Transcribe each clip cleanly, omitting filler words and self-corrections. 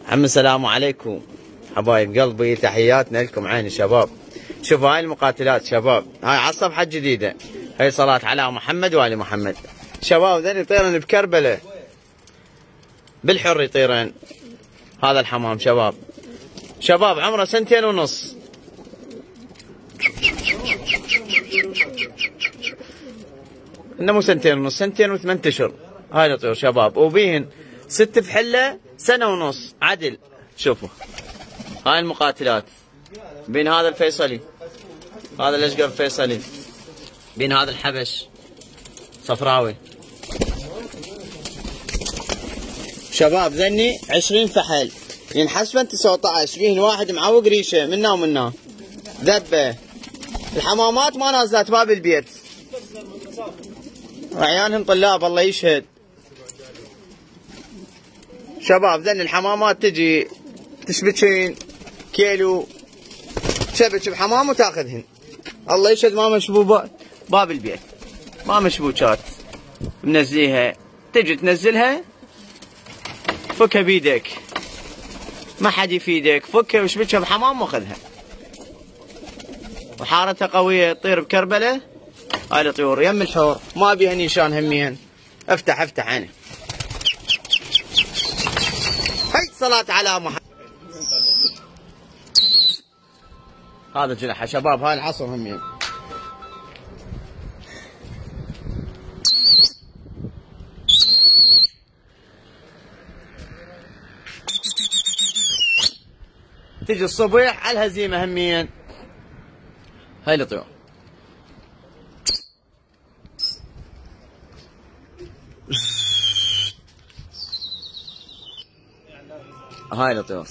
عم السلام عليكم حبايب قلبي، تحياتنا لكم عيني شباب. شوفوا هاي المقاتلات شباب، هاي على الصفحة الجديدة، هاي صلاة على محمد وآل محمد. شباب ذن يطيرن بكربلة بالحر يطيرن. هذا الحمام شباب عمره 2.5 سنين. انه مو 2.5 سنين، 2 و8 اشهر. هاي الطيور شباب، وبيهن 6 فحلة 1.5 سنة عدل. شوفوا هاي المقاتلات، بين هذا الفيصلي، هذا الاشقر الفيصلي، بين هذا الحبش صفراوي. شباب ذني 20 فحل، ينحسبن 19، فيهن واحد معوق ريشه منا ومنا ذبه. الحمامات ما نازلات باب البيت، وعيالهم طلاب الله يشهد. شباب ذن الحمامات تجي تشبكين كيلو شبك بحمام وتاخذهن الله يشهد. ما مشبو باب البيت، ما مشبوكات منزليها، تجي تنزلها فكها بيدك، ما حد يفيدك، فكها وشبكها بحمام واخذها. وحارتها قويه، تطير بكربله. هاي الطيور يم الحور ما بيها نيشان هميهن. افتح عيني. هاي صلاة على محمد. هذا جنحه شباب، هاي العصر همين. تجي الصبح على الهزيمة همين. هاي الطيور هاي الطيور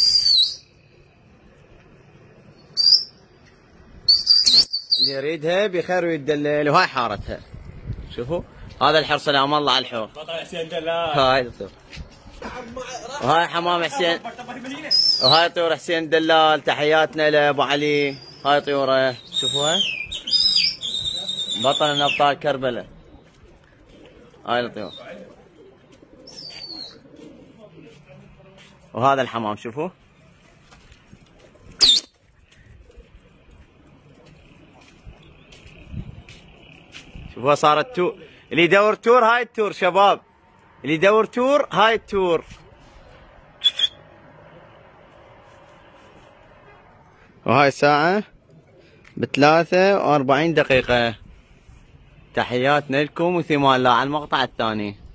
اللي يريدها بخير ويدلل. وهاي حارتها، شوفوا هذا الحر سلام الله على الحور. حسين دلال. هاي الطيور، وهاي حمام حسين، وهاي طيور حسين دلال. تحياتنا لابو علي. هاي طيوره شوفوها، بطل من ابطال كربلاء. هاي الطيور، وهذا الحمام شوفوا. شوفوها صارت اللي يدور تور. هاي التور شباب، اللي يدور تور هاي التور. وهاي الساعة ب43 دقيقة. تحياتنا لكم وثمان الله على المقطع الثاني.